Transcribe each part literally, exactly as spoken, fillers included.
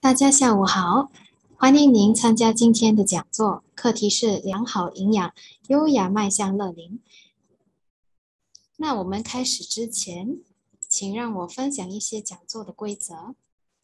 大家下午好，欢迎您参加今天的讲座，课题是良好营养，优雅迈向乐龄。那我们开始之前，请让我分享一些讲座的规则。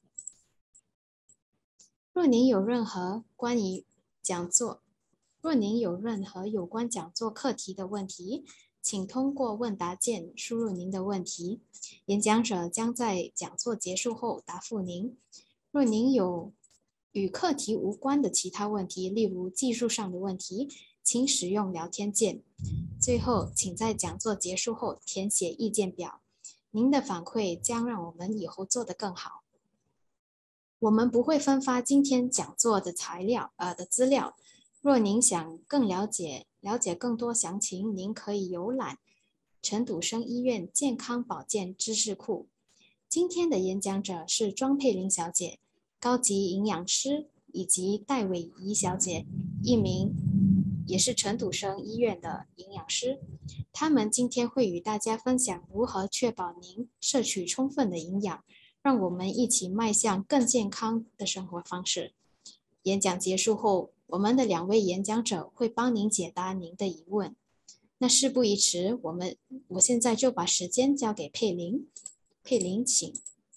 若您有任何关于讲座，若您有任何有关讲座课题的问题，请通过问答键输入您的问题，演讲者将在讲座结束后答复您。若您有与课题无关的其他问题，例如技术上的问题，请使用聊天键。最后，请在讲座结束后填写意见表，您的反馈将让我们以后做得更好。我们不会分发今天讲座的材料呃的资料。若您想更了解了解更多详情，您可以浏览陈笃生医院健康保健知识库。今天的演讲者是庄佩玲小姐，高级营养师，以及戴伟仪小姐，一名也是陈笃生医院的营养师。他们今天会与大家分享如何确保您摄取充分的营养，让我们一起迈向更健康的生活方式。演讲结束后，我们的两位演讲者会帮您解答您的疑问。那事不宜迟，我们我现在就把时间交给佩玲。佩玲，请。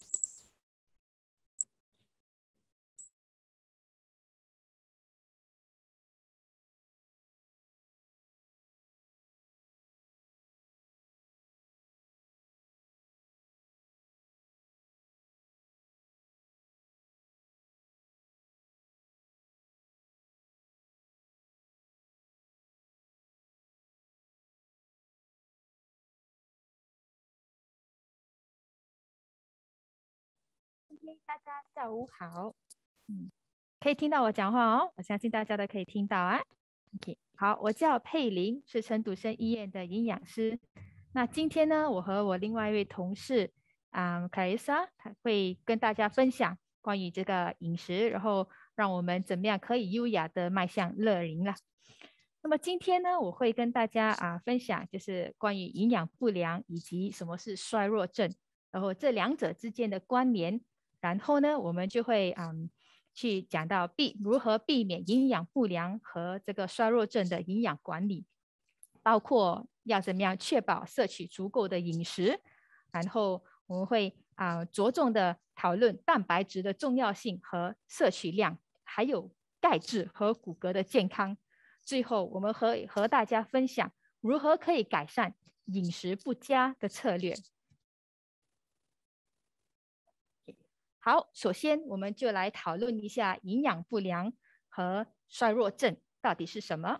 大家下午好，嗯，可以听到我讲话哦，我相信大家都可以听到啊。OK， 好，我叫佩玲，是陈笃生医院的营养师。那今天呢，我和我另外一位同事啊，凯丽莎，她会跟大家分享关于这个饮食，然后让我们怎么样可以优雅的迈向乐龄了。那么今天呢，我会跟大家啊分享，就是关于营养不良以及什么是衰弱症，然后这两者之间的关联。然后呢，我们就会嗯去讲到避如何避免营养不良和这个衰弱症的营养管理，包括要怎么样确保摄取足够的饮食。然后我们会啊、呃、着重的讨论蛋白质的重要性和摄取量，还有钙质和骨骼的健康。最后，我们和和大家分享如何可以改善饮食不佳的策略。好，首先我们就来讨论一下营养不良和衰弱症到底是什么。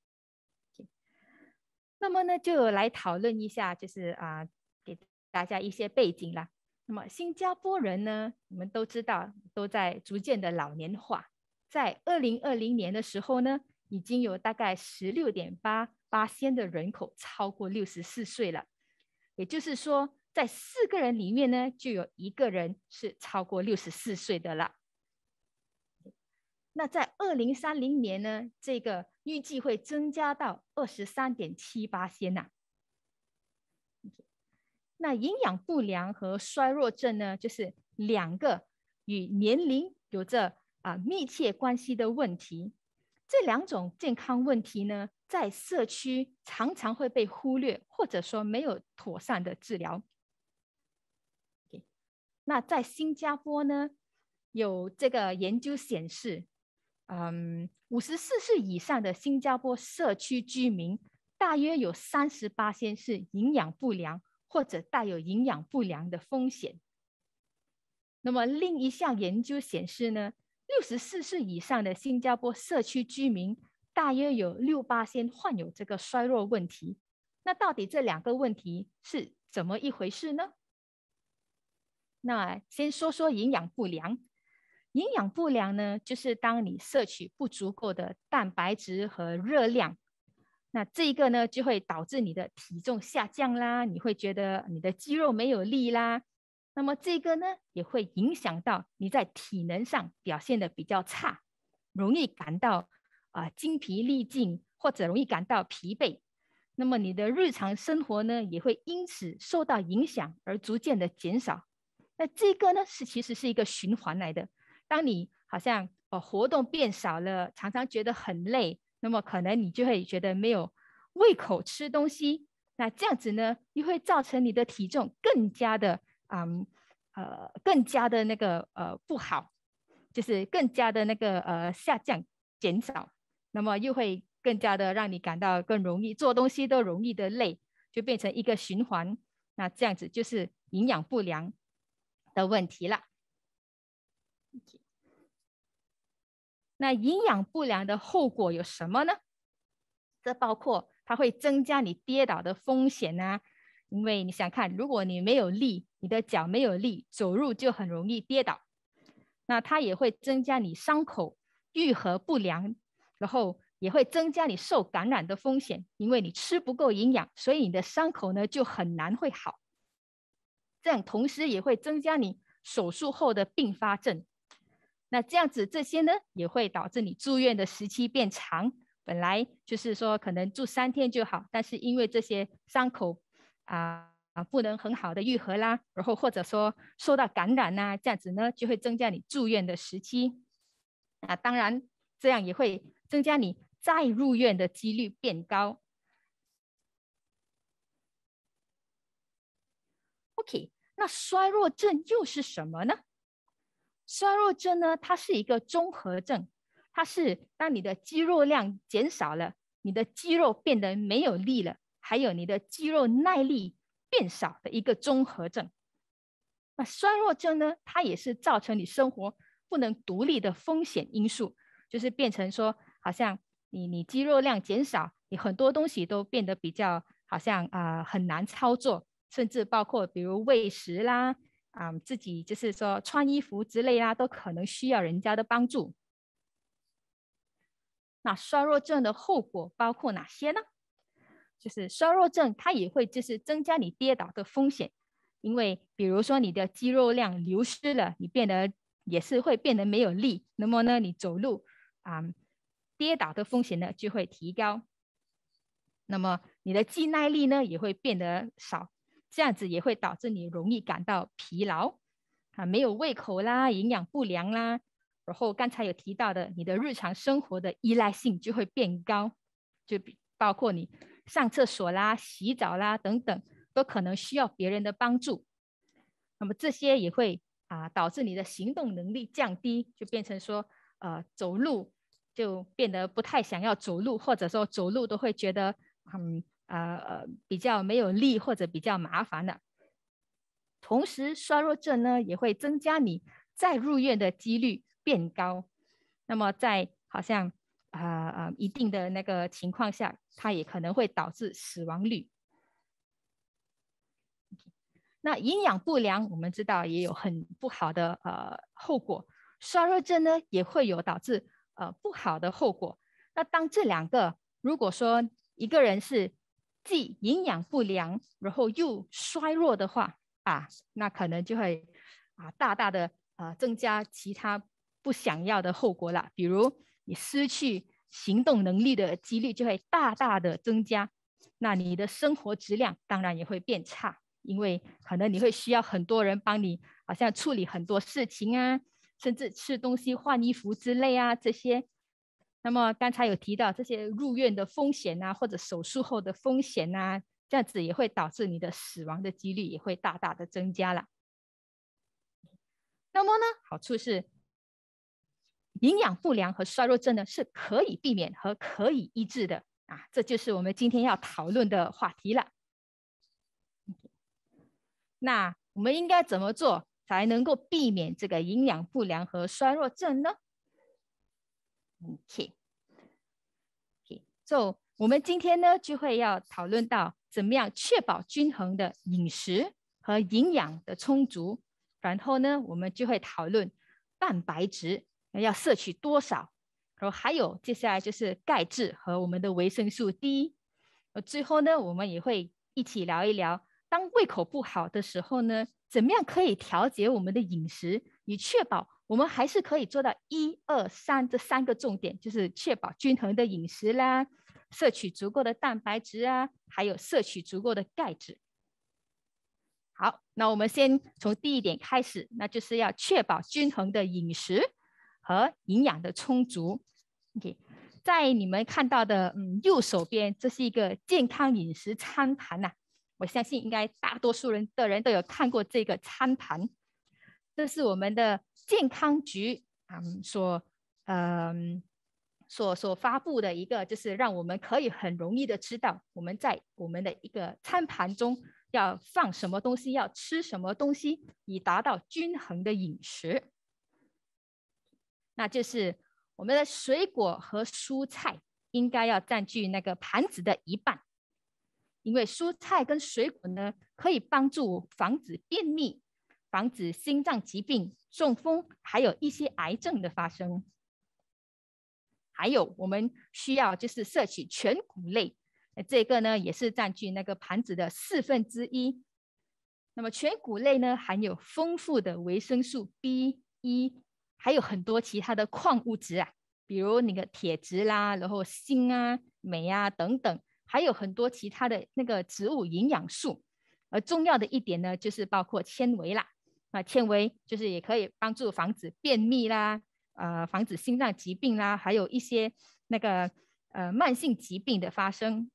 那么呢，就来讨论一下，就是啊、呃，给大家一些背景啦。那么新加坡人呢，我们都知道都在逐渐的老年化，在二零二零年的时候呢，已经有大概十六点八八%的人口超过六十四岁了，也就是说，在四个人里面呢，就有一个人是超过六十四岁的了。那在二零三零年呢，这个预计会增加到二十三点七八%呐。那营养不良和衰弱症呢，就是两个与年龄有着啊密切关系的问题。这两种健康问题呢，在社区常常会被忽略，或者说没有妥善的治疗。那在新加坡呢，有这个研究显示，嗯，五十四岁以上的新加坡社区居民，大约有三十八%是营养不良或者带有营养不良的风险。那么另一项研究显示呢，六十四岁以上的新加坡社区居民，大约有六八%患有这个衰弱问题。那到底这两个问题是怎么一回事呢？那先说说营养不良。营养不良呢，就是当你摄取不足够的蛋白质和热量，那这个呢就会导致你的体重下降啦，你会觉得你的肌肉没有力啦。那么这个呢也会影响到你在体能上表现得比较差，容易感到啊、呃、精疲力尽，或者容易感到疲惫。那么你的日常生活呢也会因此受到影响而逐渐的减少。那这个呢是其实是一个循环来的， 当你好像呃活动变少了，常常觉得很累，那么可能你就会觉得没有胃口吃东西，那这样子呢，又会造成你的体重更加的嗯呃更加的那个呃不好，就是更加的那个呃下降减少，那么又会更加的让你感到更容易做东西都容易的累，就变成一个循环。那这样子就是营养不良的问题了。那营养不良的后果有什么呢？这包括它会增加你跌倒的风险啊，因为你想看，如果你没有力，你的脚没有力，走路就很容易跌倒。那它也会增加你伤口愈合不良，然后也会增加你受感染的风险，因为你吃不够营养，所以你的伤口呢就很难会好。这样同时也会增加你手术后的并发症。那这样子这些呢也会导致你住院的时期变长，本来就是说可能住三天就好，但是因为这些伤口啊、呃、不能很好的愈合啦，然后或者说受到感染啊，这样子呢就会增加你住院的时期。那当然这样也会增加你再入院的几率变高。OK， 那衰弱症又是什么呢？衰弱症呢，它是一个综合症，它是当你的肌肉量减少了，你的肌肉变得没有力了，还有你的肌肉耐力变少的一个综合症。那衰弱症呢，它也是造成你生活不能独立的风险因素，就是变成说，好像你你肌肉量减少，你很多东西都变得比较好像啊、呃、很难操作，甚至包括比如喂食啦。啊、嗯，自己就是说穿衣服之类啦，都可能需要人家的帮助。那衰弱症的后果包括哪些呢？就是衰弱症，它也会就是增加你跌倒的风险，因为比如说你的肌肉量流失了，你变得也是会变得没有力，那么呢，你走路啊、嗯、跌倒的风险呢就会提高。那么你的肌耐力呢也会变得少。这样子也会导致你容易感到疲劳啊，没有胃口啦，营养不良啦，然后刚才有提到的，你的日常生活的依赖性就会变高，就包括你上厕所啦、洗澡啦等等，都可能需要别人的帮助。那么这些也会啊导致你的行动能力降低，就变成说呃走路就变得不太想要走路，或者说走路都会觉得嗯。呃呃，比较没有力或者比较麻烦的。同时，衰弱症呢也会增加你再入院的几率变高。那么在好像呃呃一定的那个情况下，它也可能会导致死亡率。那营养不良，我们知道也有很不好的呃后果。衰弱症呢也会有导致呃不好的后果。那当这两个如果说一个人是既营养不良，然后又衰弱的话啊，那可能就会啊大大的呃增加其他不想要的后果了。比如你失去行动能力的几率就会大大的增加，那你的生活质量当然也会变差，因为可能你会需要很多人帮你，好像处理很多事情啊，甚至吃东西、换衣服之类啊这些。那么刚才有提到这些入院的风险啊，或者手术后的风险啊，这样子也会导致你的死亡的几率也会大大的增加了。那么呢，好处是营养不良和衰弱症呢是可以避免和可以医治的啊，这就是我们今天要讨论的话题了。那我们应该怎么做才能够避免这个营养不良和衰弱症呢？ OK， OK， so 我们今天呢就会要讨论到怎么样确保均衡的饮食和营养的充足，然后呢我们就会讨论蛋白质要摄取多少，然后还有接下来就是钙质和我们的维生素 D， 最后呢我们也会一起聊一聊当胃口不好的时候呢，怎么样可以调节我们的饮食，以确保我们还是可以做到一二三这三个重点，就是确保均衡的饮食啦，摄取足够的蛋白质啊，还有摄取足够的钙质。好，那我们先从第一点开始，那就是要确保均衡的饮食。 和营养的充足。OK， 在你们看到的嗯右手边，这是一个健康饮食餐盘呐、啊。我相信应该大多数人的人都有看过这个餐盘。这是我们的健康局嗯所嗯所所发布的一个，就是让我们可以很容易的知道我们在我们的一个餐盘中要放什么东西，要吃什么东西，以达到均衡的饮食。那就是我们的水果和蔬菜应该要占据那个盘子的一半，因为蔬菜跟水果呢，可以帮助防止便秘，防止心脏疾病、中风，还有一些癌症的发生。还有我们需要就是摄取全谷类，这个呢也是占据那个盘子的四分之一。那么全谷类呢含有丰富的维生素 B 一，还有很多其他的矿物质啊，比如那个铁质啦，然后锌啊、镁啊等等，还有很多其他的那个植物营养素。而重要的一点呢，就是包括纤维啦，啊，纤维就是也可以帮助防止便秘啦，呃，防止心脏疾病啦，还有一些那个呃慢性疾病的发生。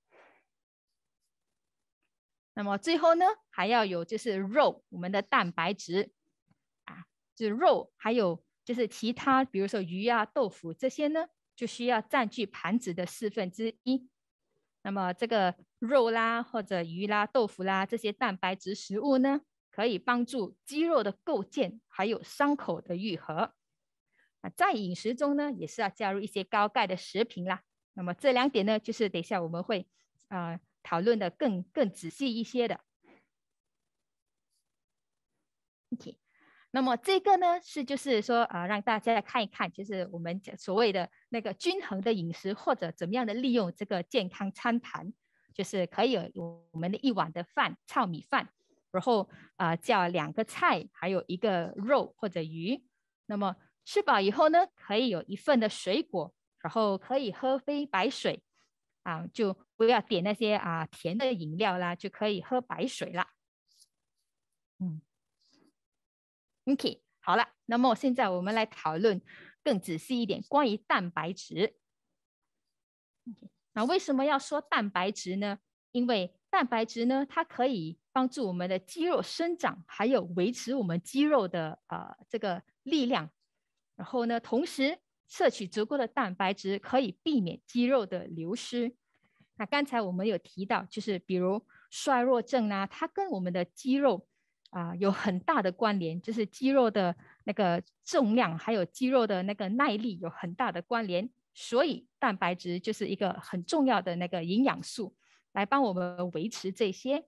那么最后呢，还要有就是肉，我们的蛋白质啊，就是肉，还有就是其他，比如说鱼啊、豆腐这些呢，就需要占据盘子的四分之一。那么这个肉啦，或者鱼啦、豆腐啦这些蛋白质食物呢，可以帮助肌肉的构建，还有伤口的愈合。啊，在饮食中呢，也是要加入一些高钙的食品啦。那么这两点呢，就是等一下我们会啊、呃、讨论的更更仔细一些的。OK， 那么这个呢是就是说啊、呃，让大家看一看，就是我们所谓的那个均衡的饮食，或者怎么样的利用这个健康餐盘，就是可以有我们的一碗的饭，糙米饭，然后啊、呃、叫两个菜，还有一个肉或者鱼。那么吃饱以后呢，可以有一份的水果，然后可以喝杯白水啊，就不要点那些啊甜的饮料啦，就可以喝白水啦。嗯 ，OK， 好了，那么现在我们来讨论更仔细一点关于蛋白质。Okay， 那为什么要说蛋白质呢？因为蛋白质呢，它可以帮助我们的肌肉生长，还有维持我们肌肉的呃这个力量。然后呢，同时摄取足够的蛋白质可以避免肌肉的流失。那刚才我们有提到，就是比如衰弱症啊，它跟我们的肌肉啊、呃、有很大的关联，就是肌肉的那个重量还有肌肉的那个耐力有很大的关联。所以蛋白质就是一个很重要的那个营养素，来帮我们维持这些。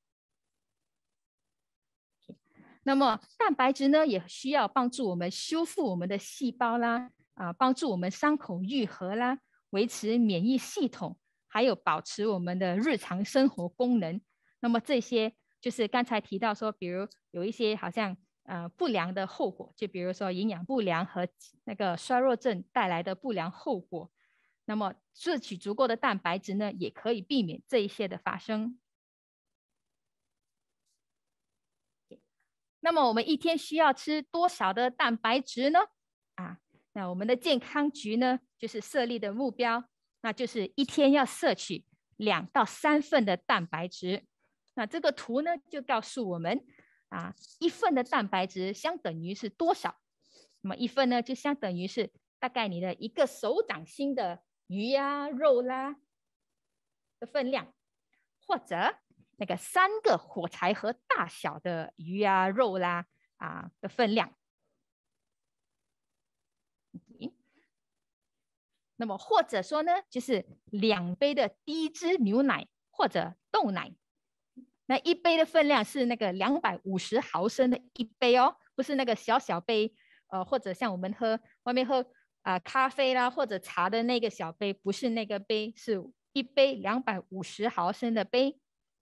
那么蛋白质呢，也需要帮助我们修复我们的细胞啦，啊，帮助我们伤口愈合啦，维持免疫系统，还有保持我们的日常生活功能。那么这些就是刚才提到说，比如有一些好像呃不良的后果，就比如说营养不良和那个衰弱症带来的不良后果。那么摄取足够的蛋白质呢，也可以避免这一些的发生。那么我们一天需要吃多少的蛋白质呢？啊，那我们的健康局呢，就是设立的目标，那就是一天要摄取两到三份的蛋白质。那这个图呢，就告诉我们啊，一份的蛋白质相等于是多少？那么一份呢，就相等于是大概你的一个手掌心的鱼啊、肉啦的分量，或者那个三个火柴盒大小的鱼啊、肉啦啊的分量。那么或者说呢，就是两杯的低脂牛奶或者豆奶。那一杯的分量是那个两百五十毫升的一杯哦，不是那个小小杯，呃，或者像我们喝外面喝啊、呃、咖啡啦或者茶的那个小杯，不是那个杯，是一杯两百五十毫升的杯。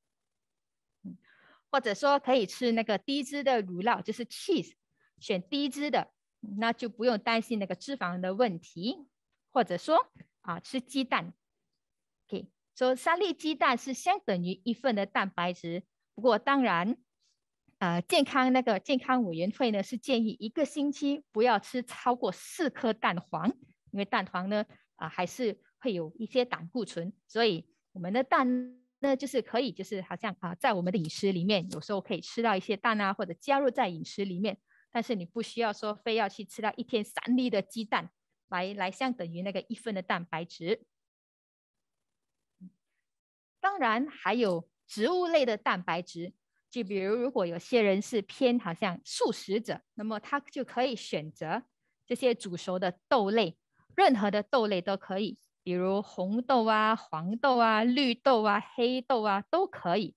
或者说可以吃那个低脂的乳酪，就是 cheese， 选低脂的，那就不用担心那个脂肪的问题。或者说啊，吃鸡蛋 ，OK， 说三粒鸡蛋是相等于一份的蛋白质。不过当然呃健康那个健康委员会呢是建议一个星期不要吃超过四颗蛋黄，因为蛋黄呢啊、呃、还是会有一些胆固醇，所以我们的蛋呢就是可以就是好像啊、呃、在我们的饮食里面有时候可以吃到一些蛋啊，或者加入在饮食里面，但是你不需要说非要去吃到一天三粒的鸡蛋来来相等于那个一份的蛋白质。当然还有植物类的蛋白质，就比如如果有些人是偏好像素食者，那么他就可以选择这些煮熟的豆类，任何的豆类都可以，比如红豆啊、黄豆啊、绿豆啊、黑豆啊都可以。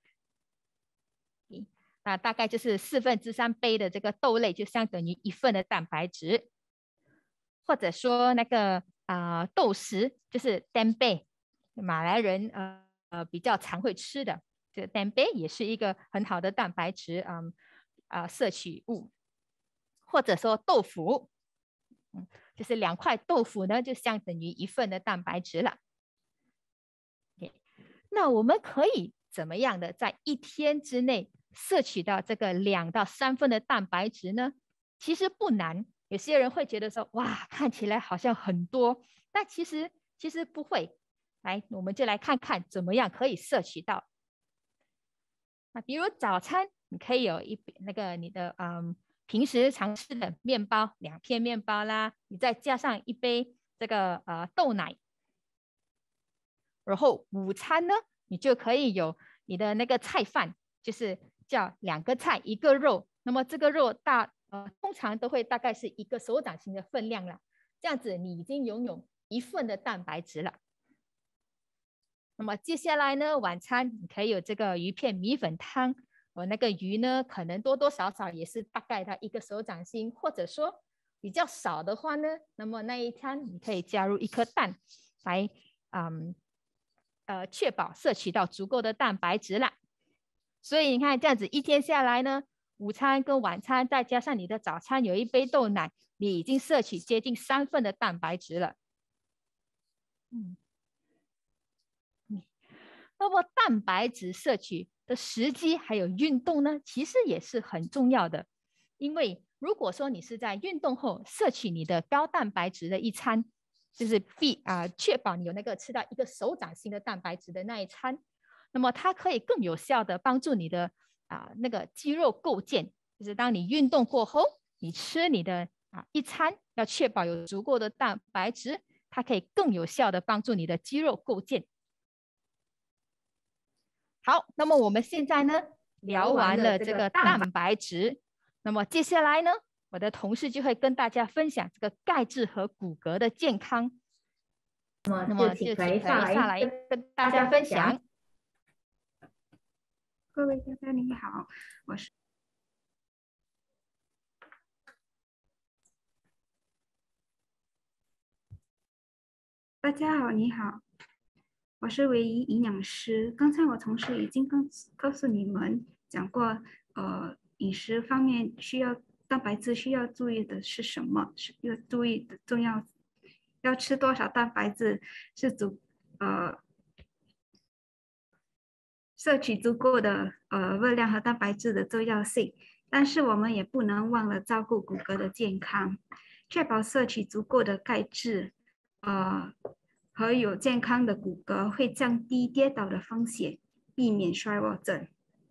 那大概就是四分之三杯的这个豆类就相等于一份的蛋白质，或者说那个啊、呃、豆豉就是 tempeh， 马来人呃呃比较常会吃的，这个 tempeh 也是一个很好的蛋白质嗯啊、呃、摄取物，或者说豆腐，嗯，就是两块豆腐呢就相等于一份的蛋白质了。Okay. 那我们可以怎么样的在一天之内摄取到这个两到三份的蛋白质呢？其实不难，有些人会觉得说，哇，看起来好像很多，但其实其实不会。来，我们就来看看怎么样可以摄取到。那比如早餐，你可以有一那个你的嗯平时常吃的面包，两片面包啦，你再加上一杯这个呃豆奶。然后午餐呢，你就可以有你的那个菜饭，就是叫两个菜一个肉，那么这个肉大呃通常都会大概是一个手掌心的分量了，这样子你已经拥有一份的蛋白质了。那么接下来呢，晚餐你可以有这个鱼片米粉汤，我那个鱼呢可能多多少少也是大概到一个手掌心，或者说比较少的话呢，那么那一餐你可以加入一颗蛋来嗯。呃，确保摄取到足够的蛋白质啦。所以你看，这样子一天下来呢，午餐跟晚餐再加上你的早餐有一杯豆奶，你已经摄取接近三份的蛋白质了。嗯，那么蛋白质摄取的时机还有运动呢，其实也是很重要的。因为如果说你是在运动后摄取你的高蛋白质的一餐，就是必啊、呃、确保你有那个吃到一个手掌心的蛋白质的那一餐，那么它可以更有效的帮助你的啊、呃、那个肌肉构建。就是当你运动过后，你吃你的啊一餐，要确保有足够的蛋白质，它可以更有效的帮助你的肌肉构建。好，那么我们现在呢聊完了这个蛋白质，那么接下来呢，我的同事就会跟大家分享这个钙质和骨骼的健康。那么就请可以下来跟大家分享。 各位大家你好，我是大家好，你好，我是唯一营养师。刚才我同事已经告告诉你们讲过，呃，饮食方面需要蛋白质需要注意的是什么？是要注意的重要，要吃多少蛋白质是足呃摄取足够的呃热量和蛋白质的重要性。但是我们也不能忘了照顾骨骼的健康，确保摄取足够的钙质，呃。和有健康的骨骼会降低跌倒的风险，避免衰弱症。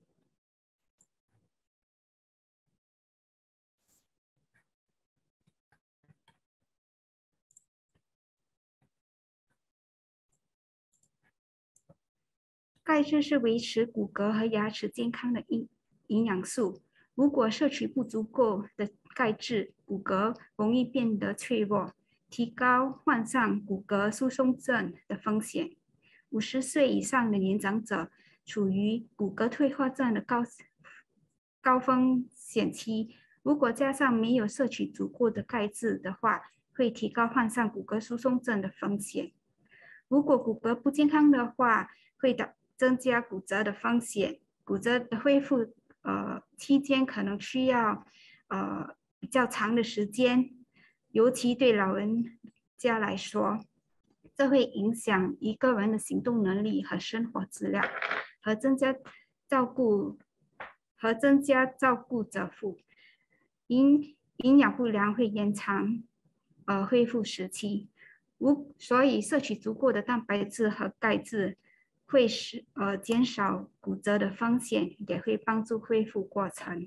钙质是维持骨骼和牙齿健康的营营养素。如果摄取不足够的钙质，骨骼容易变得脆弱，提高患上骨骼疏松症的风险。五十岁以上的年长者处于骨骼退化症的高高风险期，如果加上没有摄取足够的钙质的话，会提高患上骨骼疏松症的风险。如果骨骼不健康的话，会导增加骨折的风险。骨折的恢复呃期间可能需要呃比较长的时间，尤其对老人家来说。这会影响一个人的行动能力和生活质量，和增加照顾和增加照顾者负。营营养不良会延长呃恢复时期。无所以摄取足够的蛋白质和钙质会使呃减少骨折的风险，也会帮助恢复过程。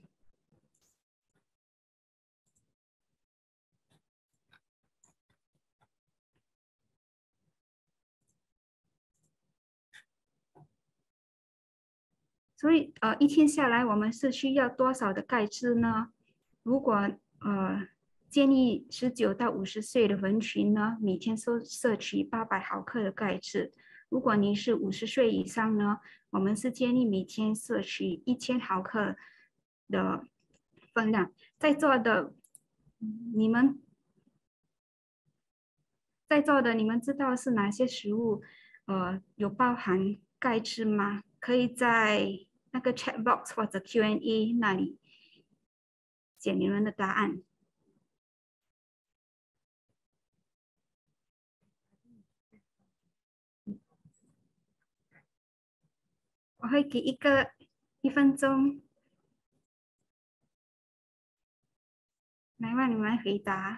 所以呃一天下来我们是需要多少的钙质呢？如果呃建议十九到五十岁的人群呢，每天摄摄取八百毫克的钙质。如果你是五十岁以上呢，我们是建议每天摄取一千毫克的分量。在座的你们，在座的你们知道是哪些食物呃有包含钙质吗？可以在那个 chat box 或者 Q and A 那里写你们的答案。我会给一个一分钟，来让你们回答。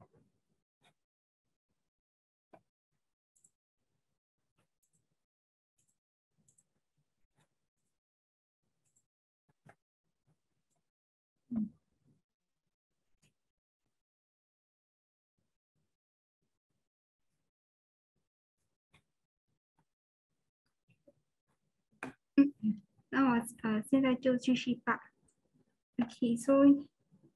嗯嗯，那我呃现在就继续吧。OK，所以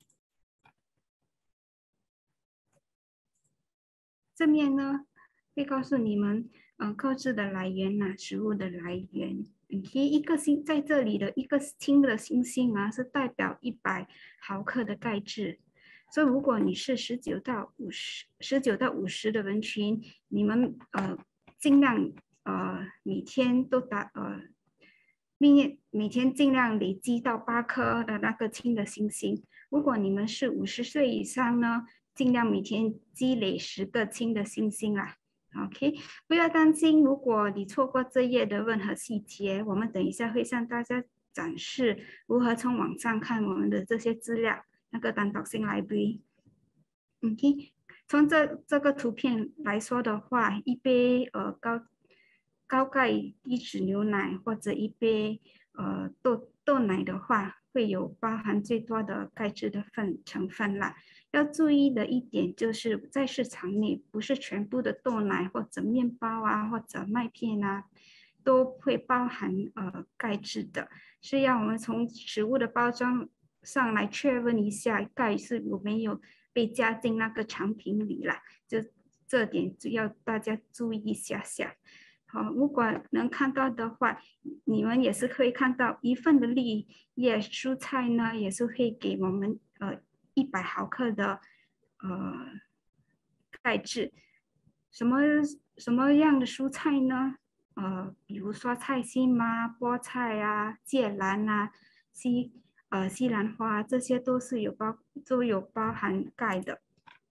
这面呢会告诉你们，呃，购置的来源呐、啊，食物的来源。OK，一个星在这里的一个轻的星星啊，是代表一百毫克的钙质。所以如果你是十九到五十、十九到五十的人群，你们呃尽量呃每天都打呃。每每天尽量累积到八颗的那个轻的星星。如果你们是五十岁以上呢，尽量每天积累十个轻的星星啦。OK， 不要担心，如果你错过这页的任何细节，我们等一下会向大家展示如何从网上看我们的这些资料，那个单独性 library。OK， 从这这个图片来说的话，一杯呃高。高钙低脂牛奶或者一杯呃豆豆奶的话，会有包含最多的钙质的份成分啦。要注意的一点就是在市场内，不是全部的豆奶或者面包啊或者麦片啊都会包含呃钙质的，是要我们从食物的包装上来确认一下钙是有没有被加进那个产品里啦。就这点就要大家注意一下下。好，如果能看到的话，你们也是会看到一份的绿叶蔬菜呢，也是会给我们呃一百毫克的呃钙质。什么什么样的蔬菜呢？呃，比如说菜心啊、菠菜啊、芥蓝啊、西呃西兰花，这些都是有包都有包含钙的。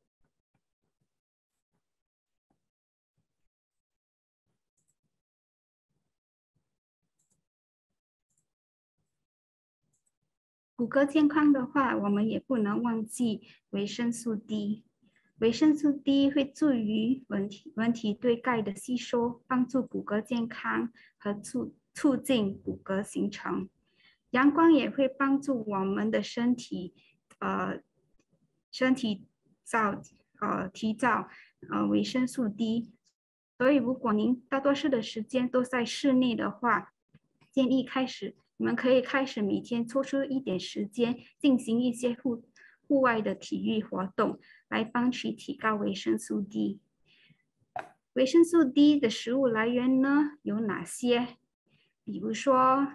骨骼健康的话，我们也不能忘记维生素 D。维生素 D 会助于人体人体对钙的吸收，帮助骨骼健康和促促进骨骼形成。阳光也会帮助我们的身体，呃，身体造呃提造呃维生素 D。所以，如果您大多数的时间都在室内的话，建议开始。你们可以开始每天抽出一点时间，进行一些户户外的体育活动，来帮助提高维生素 D。维生素 D 的食物来源呢有哪些？比如说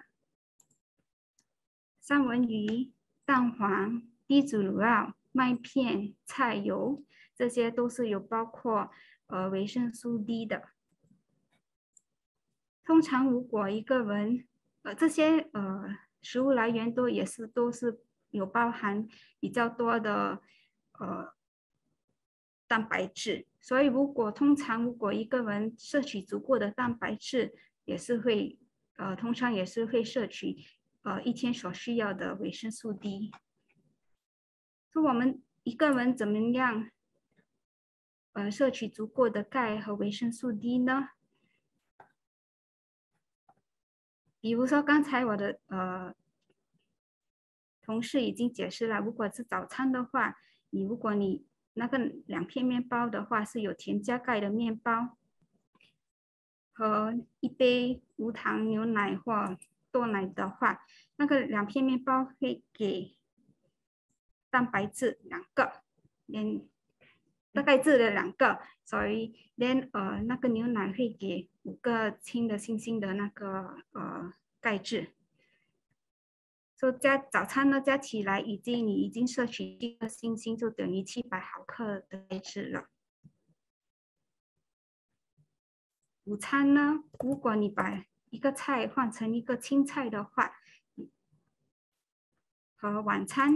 三文鱼、蛋黄、低脂乳酪、麦片、菜油，这些都是有包括呃维生素 D 的。通常如果一个人呃，这些呃食物来源都也是都是有包含比较多的呃蛋白质，所以如果通常如果一个人摄取足够的蛋白质，也是会呃通常也是会摄取呃一天所需要的维生素 D。说我们一个人怎么样呃摄取足够的钙和维生素 D 呢？比如说刚才我的呃同事已经解释了，如果是早餐的话，你如果你那个两片面包的话是有添加钙的面包，和一杯无糖牛奶或豆奶的话，那个两片面包会给蛋白质两个，连大概质的两个，所以连呃那个牛奶会给五个轻的星星的那个呃钙质。说加早餐呢加起来已经你已经摄取一个星星，就等于七百毫克的钙质了。午餐呢，如果你把一个菜换成一个青菜的话，和晚餐，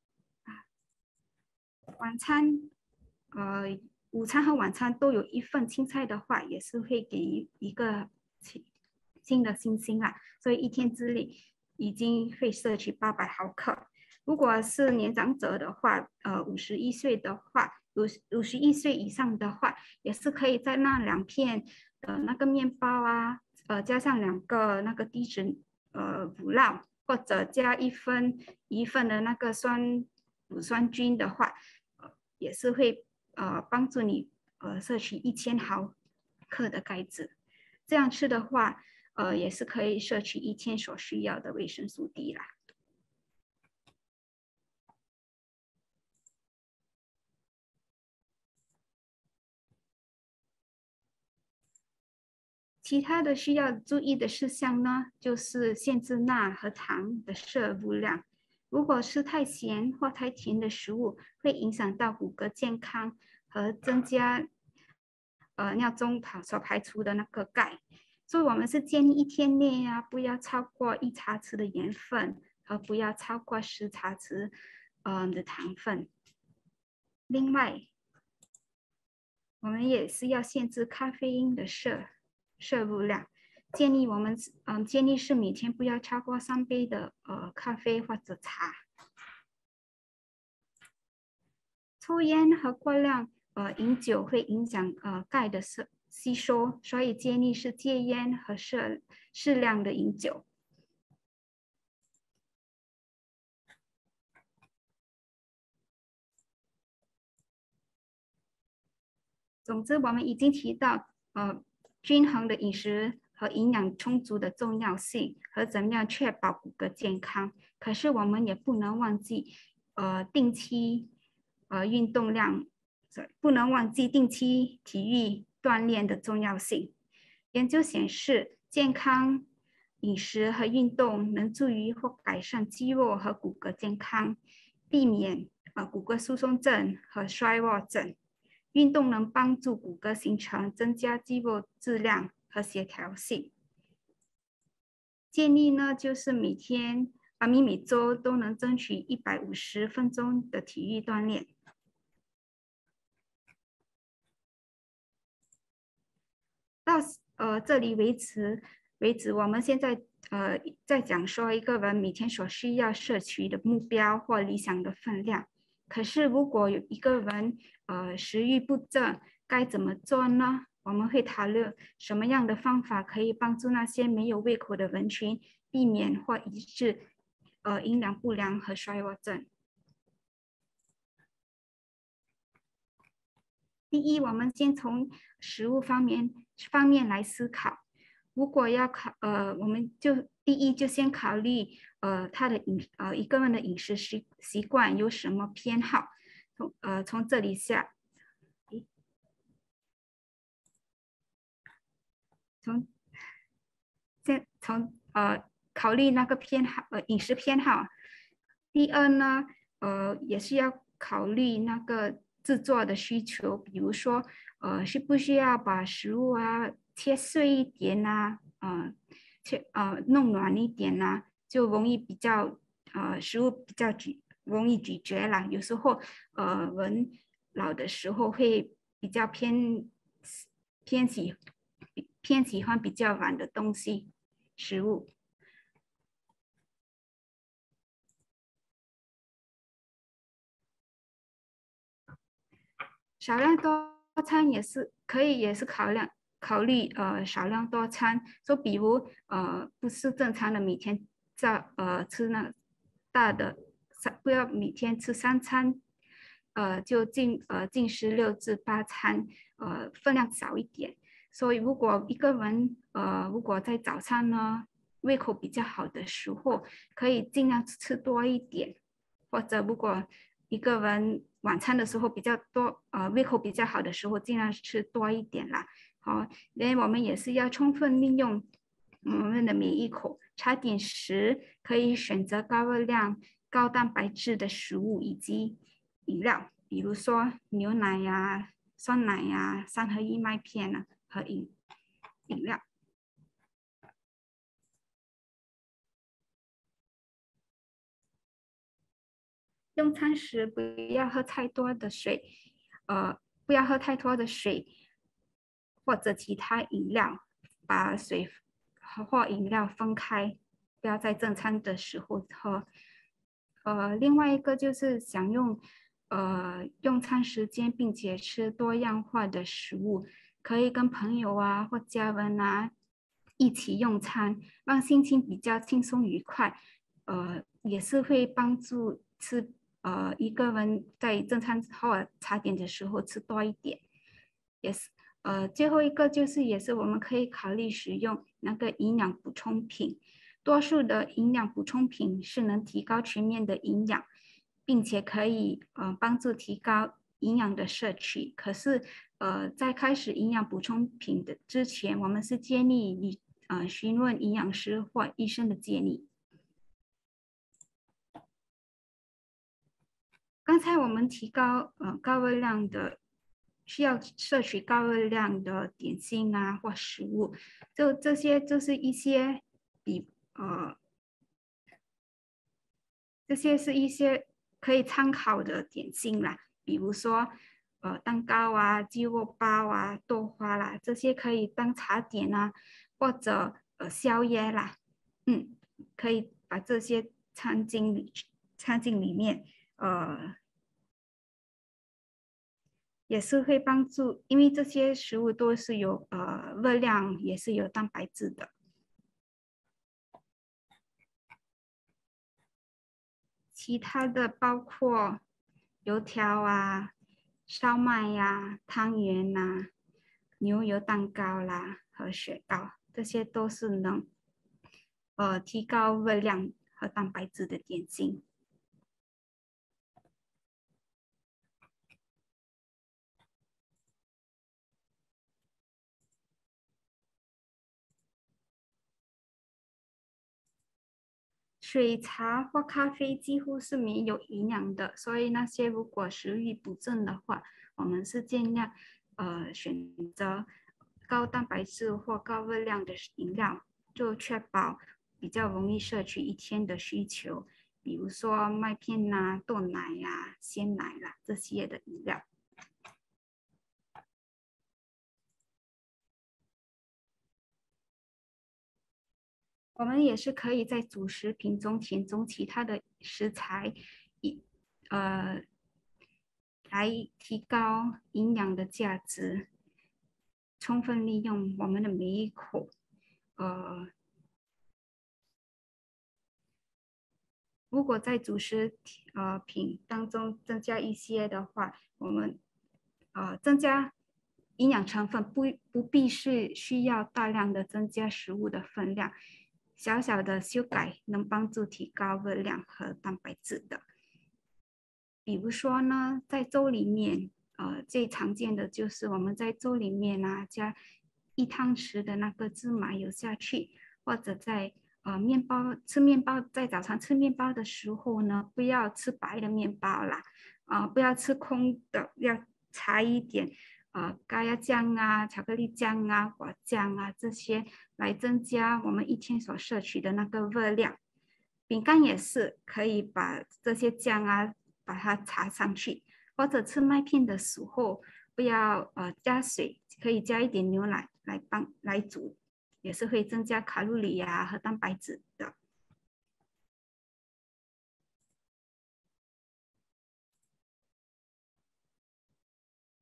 晚餐，呃，午餐和晚餐都有一份青菜的话，也是会给一个新的星星啊。所以一天之内已经会摄取八百毫克。如果是年长者的话，呃，五十一岁的话，五五十一岁以上的话，也是可以在那两片的那个面包啊，呃，加上两个那个低脂呃乳酪，或者加一份一份的那个酸乳酸菌的话，呃、也是会呃帮助你呃摄取一千毫克的钙质。这样吃的话，呃，也是可以摄取一天所需要的维生素 D 啦。其他的需要注意的事项呢，就是限制钠和糖的摄入量。如果吃太咸或太甜的食物，会影响到骨骼健康和增加呃尿中排所排出的那个钙。所以我们是建议一天内啊，不要超过一茶匙的盐分，和不要超过十茶匙呃的糖分。另外，我们也是要限制咖啡因的摄摄入量，建议我们嗯建议是每天不要超过三杯的呃咖啡或者茶。抽烟和过量呃饮酒会影响呃钙的吸吸收，所以建议是戒烟和适适量的饮酒。总之，我们已经提到呃均衡的饮食和营养充足的重要性，和怎样确保骨骼健康。可是我们也不能忘记呃定期呃运动量，不能忘记定期体育锻炼的重要性。研究显示，健康饮食和运动能助于或改善肌肉和骨骼健康，避免呃骨骼疏松症和衰弱症。运动能帮助骨骼形成，增加肌肉质量和协调性。建议呢，就是每天啊，你每周都能争取一百五十分钟的体育锻炼。到呃这里为止，为止，我们现在呃在讲说一个人每天所需要摄取的目标或理想的分量。可是如果有一个人呃食欲不振，该怎么做呢？我们会讨论什么样的方法可以帮助那些没有胃口的人群避免或抑制呃营养不良和衰弱症。第一，我们先从食物方面方面来思考。如果要考呃，我们就第一就先考虑呃他的饮呃一个人的饮食习习惯有什么偏好，从呃从这里下，从先从呃考虑那个偏好呃饮食偏好。第二呢，呃也是要考虑那个制作的需求，比如说呃需不需要把食物啊切碎一点呐、啊，呃切呃弄软一点呐、啊，就容易比较呃食物比较咀容易咀嚼啦。有时候呃人老的时候会比较偏偏喜偏喜欢比较软的东西食物。 少量多餐也是可以，也是考量考虑呃少量多餐，说比如呃不是正常的每天在呃吃那大的，不要每天吃三餐，呃就进呃进食六至八餐，呃分量少一点。所以如果一个人呃如果在早餐呢胃口比较好的时候，可以尽量吃多一点，或者如果一个人晚餐的时候比较多，呃，胃口比较好的时候，尽量吃多一点啦。好，因为我们也是要充分利用我们的每一口。茶点时可以选择高热量、高蛋白质的食物以及饮料，比如说牛奶呀、啊、酸奶呀、啊、三合一麦片啊和饮饮料。用餐时不要喝太多的水，呃，不要喝太多的水或者其他饮料，把水或饮料分开，不要在正餐的时候喝。呃，另外一个就是享用呃用餐时间，并且吃多样化的食物，可以跟朋友啊或家人啊一起用餐，让心情比较轻松愉快。呃，也是会帮助吃呃一个人在正餐或茶点的时候吃多一点，也是呃最后一个就是也是我们可以考虑使用那个营养补充品。多数的营养补充品是能提高全面的营养，并且可以呃帮助提高营养的摄取。可是呃在开始营养补充品的之前，我们是建议你呃询问营养师或医生的建议。刚才我们提高呃高热量的，需要摄取高热量的点心啊或食物，就这些就是一些比呃这些是一些可以参考的点心啦，比如说呃蛋糕啊、鸡肉包啊、豆花啦，这些可以当茶点啊，或者呃宵夜啦，嗯，可以把这些餐进里餐进里面，呃。也是会帮助，因为这些食物都是有呃热量，也是有蛋白质的。其他的包括油条啊、烧麦呀、汤圆呐、牛油蛋糕啦和雪糕，这些都是能呃提高热量和蛋白质的点心。水茶或咖啡几乎是没有营养的，所以那些如果食欲不振的话，我们是尽量呃选择高蛋白质或高热量的饮料，就确保比较容易摄取一天的需求，比如说麦片呐、豆奶呀、鲜奶啦这些的饮料。我们也是可以在主食品中填充其他的食材，以呃来提高营养的价值，充分利用我们的每一口。呃，如果在主食呃品当中增加一些的话，我们呃增加营养成分不不必是需要大量的增加食物的分量。小小的修改能帮助提高热量和蛋白质的。比如说呢，在粥里面，呃，最常见的就是我们在粥里面啊加一汤匙的那个芝麻油下去，或者在呃面包吃面包，在早餐吃面包的时候呢，不要吃白的面包啦，啊、呃，不要吃空的，要擦一点。呃，咖椰酱啊、巧克力酱啊、果酱啊这些，来增加我们一天所摄取的那个热量。饼干也是可以把这些酱啊，把它擦上去，或者吃麦片的时候，不要呃加水，可以加一点牛奶来帮来煮，也是会增加卡路里呀、啊、和蛋白质的。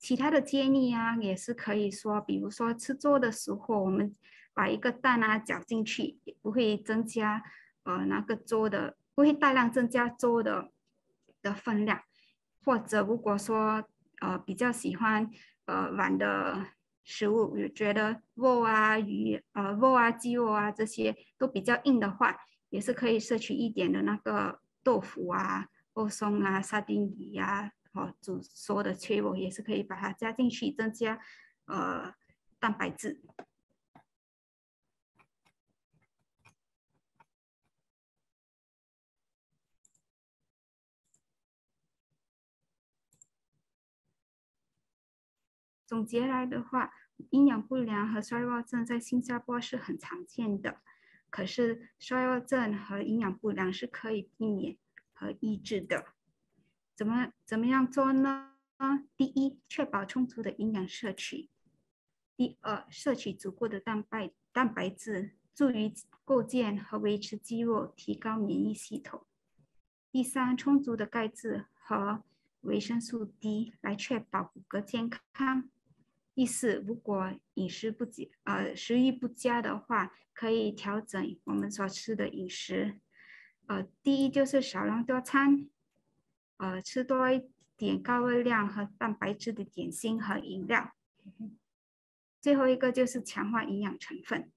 其他的建议啊，也是可以说，比如说吃粥的时候，我们把一个蛋啊搅进去，也不会增加呃那个粥的，不会大量增加粥的的分量。或者如果说呃比较喜欢呃软的食物，我觉得肉啊、鱼呃肉啊、鸡肉啊这些都比较硬的话，也是可以摄取一点的那个豆腐啊、肉松啊、沙丁鱼啊，哦煮熟的脆肉也是可以把它加进去，增加呃蛋白质。总结来的话，营养不良和衰弱症在新加坡是很常见的，可是衰弱症和营养不良是可以避免和抑制的。怎么怎么样做呢？第一，确保充足的营养摄取；第二，摄取足够的蛋白蛋白质，助于构建和维持肌肉，提高免疫系统；第三，充足的钙质和维生素 D 来确保骨骼健康。第四，如果饮食不佳，呃，食欲不佳的话，可以调整我们所吃的饮食。呃，第一就是少量多餐，呃，吃多一点高热量和蛋白质的点心和饮料。最后一个就是强化营养成分。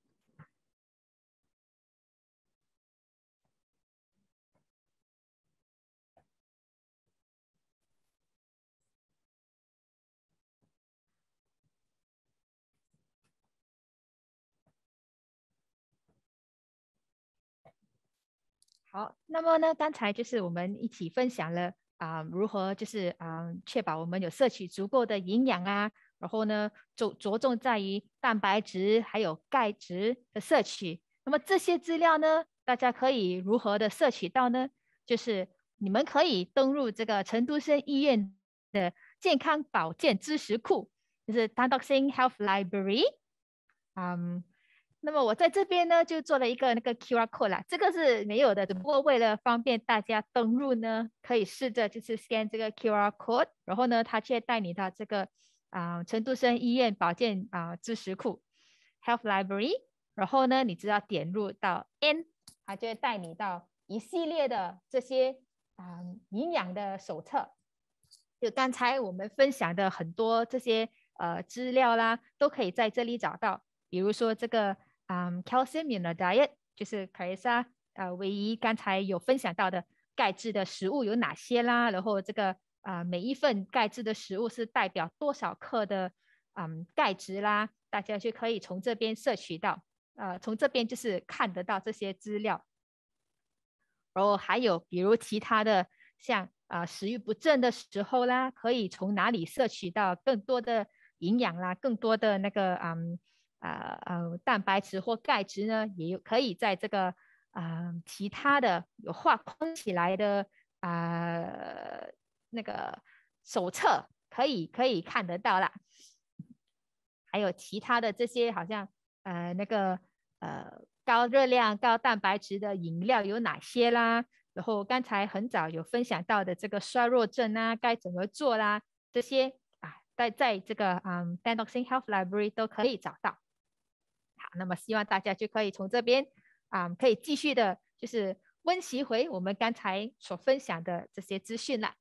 好，那么呢，刚才就是我们一起分享了啊、如何就是啊、确保我们有摄取足够的营养啊，然后呢，着着重在于蛋白质还有钙质的摄取。那么这些资料呢，大家可以如何的摄取到呢？就是你们可以登入这个陈都生医院的健康保健知识库，就是 Tan Tock Seng Health Library。嗯，那么我在这边呢，就做了一个那个 Q R code 啦，这个是没有的，只不过为了方便大家登入呢，可以试着就是 scan 这个 Q R code，然后呢，它就会带你到这个啊、陈都生医院保健啊、知识库 Health Library，然后呢，你只要点入到 N， 它就会带你到一系列的这些啊、营养的手册，就刚才我们分享的很多这些呃资料啦，都可以在这里找到。比如说这个嗯 calcium in the diet， 就是凯丽莎呃唯一刚才有分享到的钙质的食物有哪些啦，然后这个啊、呃、每一份钙质的食物是代表多少克的嗯钙质啦，大家就可以从这边摄取到，呃从这边就是看得到这些资料。然后还有比如其他的像啊、呃、食欲不振的时候啦，可以从哪里摄取到更多的营养啦，更多的那个嗯呃呃蛋白质或钙质呢，也有可以在这个啊、呃、其他的有画框起来的啊、呃、那个手册可以可以看得到啦。还有其他的这些好像呃那个呃高热量、高蛋白质的饮料有哪些啦？然后刚才很早有分享到的这个衰弱症啊，该怎么做啦？这些啊，在在这个嗯 Tan Tock Seng Health Library 都可以找到。好，那么希望大家就可以从这边啊，可以继续的，就是温习回我们刚才所分享的这些资讯啦。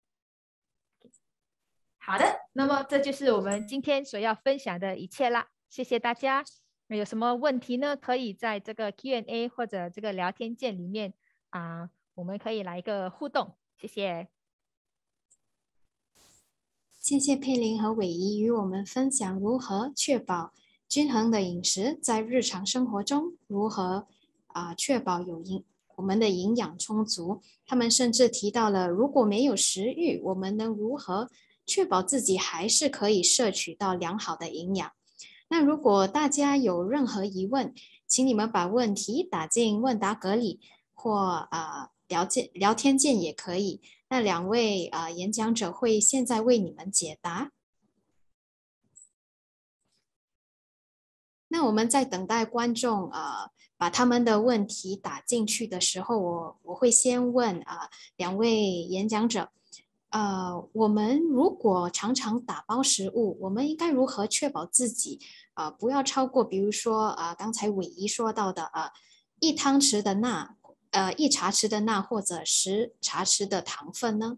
好的，那么这就是我们今天所要分享的一切啦，谢谢大家。那有什么问题呢？可以在这个 Q and A 或者这个聊天键里面啊，我们可以来一个互动，谢谢。 谢谢佩玲和伟仪与我们分享如何确保均衡的饮食，在日常生活中如何啊、呃、确保有营我们的营养充足。他们甚至提到了，如果没有食欲，我们能如何确保自己还是可以摄取到良好的营养。那如果大家有任何疑问，请你们把问题打进问答格里，或啊、呃、聊键聊天键也可以。那两位啊、呃、演讲者会现在为你们解答。那我们在等待观众啊、呃、把他们的问题打进去的时候，我我会先问啊、呃、两位演讲者。 呃，我们如果常常打包食物，我们应该如何确保自己呃不要超过，比如说呃刚才伟仪说到的呃一汤匙的钠，呃一茶匙的钠或者十茶匙的糖分呢？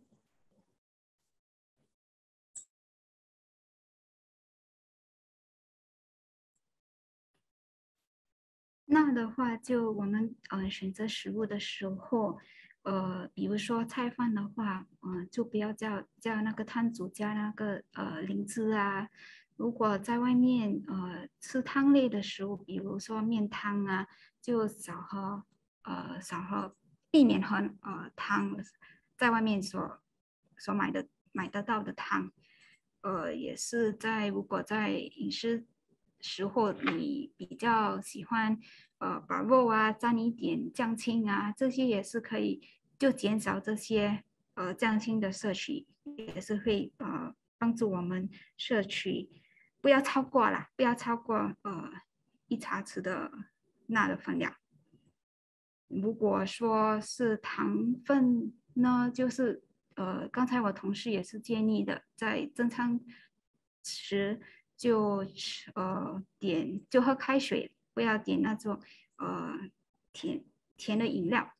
那的话，就我们呃选择食物的时候，呃，比如说菜饭的话，嗯、呃，就不要叫叫那个摊主加那个呃灵芝啊。如果在外面呃吃汤类的食物，比如说面汤啊，就少喝呃少喝，避免喝呃汤，在外面所所买的买得到的汤。呃，也是在如果在饮食时候你比较喜欢呃把肉啊沾一点酱青啊，这些也是可以就减少这些呃酱青的摄取，也是会呃帮助我们摄取不要超过啦，不要超过呃一茶匙的钠的分量。如果说是糖分呢，就是呃，刚才我同事也是建议的，在正餐时就吃呃点就喝开水，不要点那种呃甜甜的饮料。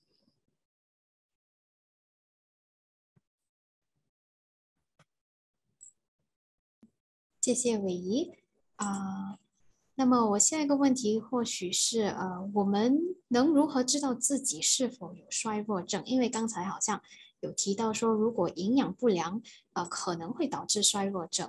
谢谢伟仪啊、呃那么我下一个问题或许是呃，我们能如何知道自己是否有衰弱症？因为刚才好像有提到说，如果营养不良，呃，可能会导致衰弱症。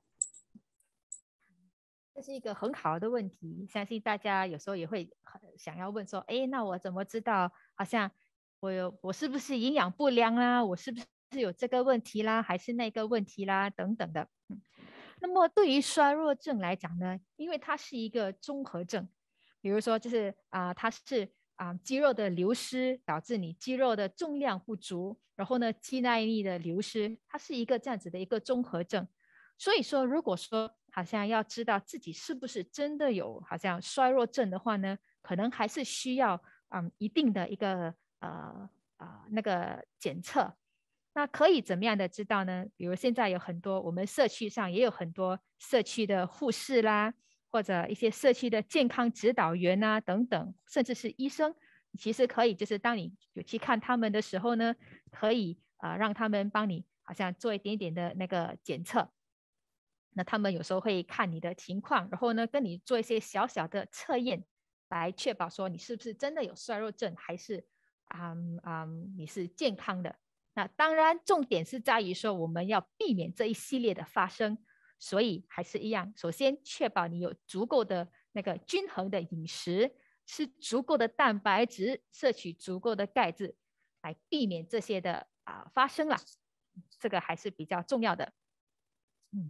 这是一个很好的问题，相信大家有时候也会想要问说，哎，那我怎么知道？好像我有我是不是营养不良啦？我是不是有这个问题啦？还是那个问题啦？等等的。嗯，那么对于衰弱症来讲呢，因为它是一个综合症，比如说就是啊、呃它是啊、呃肌肉的流失导致你肌肉的重量不足，然后呢肌耐力的流失，它是一个这样子的一个综合症。所以说，如果说好像要知道自己是不是真的有好像衰弱症的话呢，可能还是需要嗯一定的一个呃呃那个检测。那可以怎么样的知道呢？比如现在有很多我们社区上也有很多社区的护士啦，或者一些社区的健康指导员啊等等，甚至是医生，其实可以就是当你有去看他们的时候呢，可以呃让他们帮你好像做一点点的那个检测。那他们有时候会看你的情况，然后呢跟你做一些小小的测验，来确保说你是不是真的有衰弱症，还是嗯嗯你是健康的。那当然，重点是在于说我们要避免这一系列的发生，所以还是一样，首先确保你有足够的那个均衡的饮食，吃足够的蛋白质，摄取足够的钙质，来避免这些的啊、发生了，这个还是比较重要的。嗯。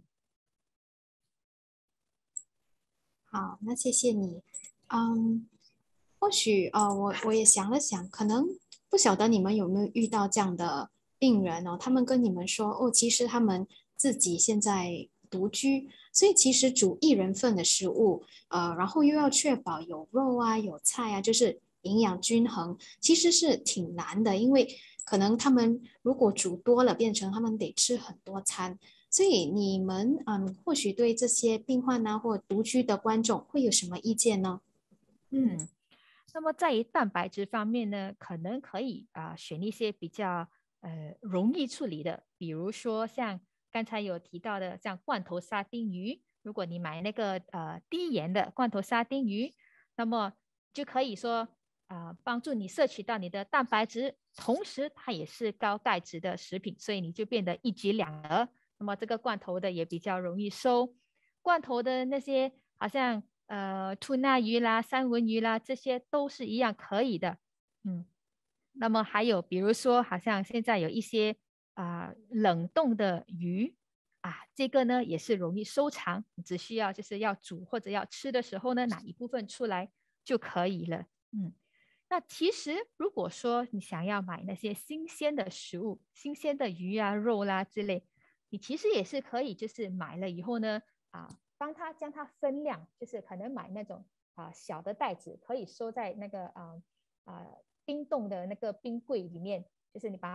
好，那谢谢你。嗯，或许呃，我我也想了想，可能不晓得你们有没有遇到这样的病人哦，他们跟你们说哦，其实他们自己现在独居，所以其实煮一人份的食物，呃，然后又要确保有肉啊、有菜啊，就是营养均衡，其实是挺难的，因为可能他们如果煮多了，变成他们得吃很多餐。所以你们嗯，或许对这些病患呢，或独居的观众会有什么意见呢？嗯。 嗯，那么在于蛋白质方面呢，可能可以啊、呃选一些比较呃容易处理的，比如说像刚才有提到的，像罐头沙丁鱼。如果你买那个呃低盐的罐头沙丁鱼，那么就可以说啊、呃帮助你摄取到你的蛋白质，同时它也是高钙质的食品，所以你就变得一举两得。那么这个罐头的也比较容易收，罐头的那些好像呃吐纳鱼啦、三文鱼啦，这些都是一样可以的。嗯，那么还有比如说，好像现在有一些啊、呃冷冻的鱼啊，这个呢也是容易收藏，只需要就是要煮或者要吃的时候呢，拿一部分出来就可以了。嗯。那其实，如果说你想要买那些新鲜的食物、新鲜的鱼啊、肉啦之类，你其实也是可以，就是买了以后呢，啊，帮他将它分量，就是可能买那种啊小的袋子，可以收在那个啊啊冰冻的那个冰柜里面，就是你把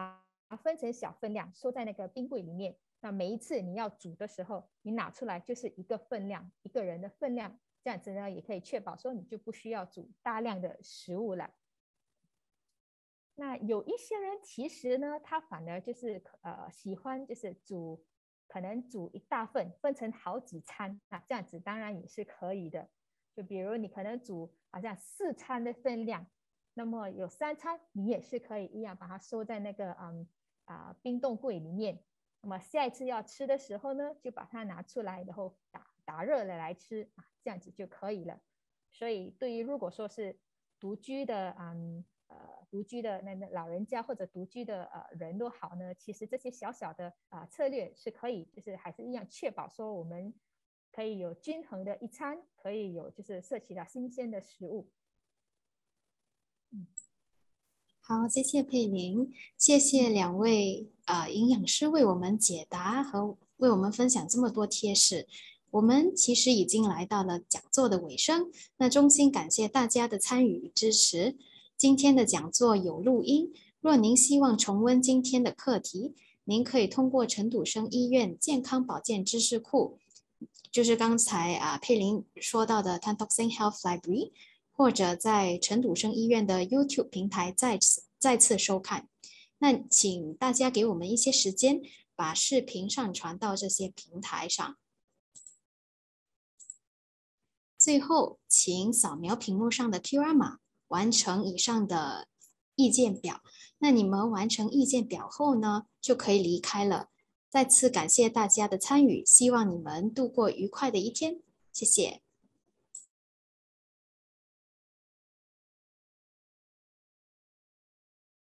分成小分量，收在那个冰柜里面。那每一次你要煮的时候，你拿出来就是一个分量，一个人的分量，这样子呢也可以确保说你就不需要煮大量的食物了。那有一些人其实呢，他反而就是呃喜欢就是煮，可能煮一大份，分成好几餐，那这样子当然也是可以的。就比如你可能煮好像四餐的分量，那么有三餐你也是可以一样把它收在那个嗯啊、呃、冰冻柜里面。那么下一次要吃的时候呢，就把它拿出来，然后打打热了来吃啊，这样子就可以了。所以对于如果说是独居的嗯呃独居的那老人家或者独居的呃人都好呢，其实这些小小的啊、呃、策略是可以，就是还是一样确保说我们可以有均衡的一餐，可以有就是摄取到新鲜的食物。 嗯。好，谢谢佩玲，谢谢两位呃营养师为我们解答和为我们分享这么多贴士。我们其实已经来到了讲座的尾声，那衷心感谢大家的参与与支持。今天的讲座有录音，若您希望重温今天的课题，您可以通过陈笃生医院健康保健知识库，就是刚才啊佩玲说到的 Tan Tock Seng Health Library。或者在陈笃生医院的 YouTube 平台再次再次收看。那请大家给我们一些时间，把视频上传到这些平台上。最后，请扫描屏幕上的 Q R 码，完成以上的意见表。那你们完成意见表后呢，就可以离开了。再次感谢大家的参与，希望你们度过愉快的一天。谢谢。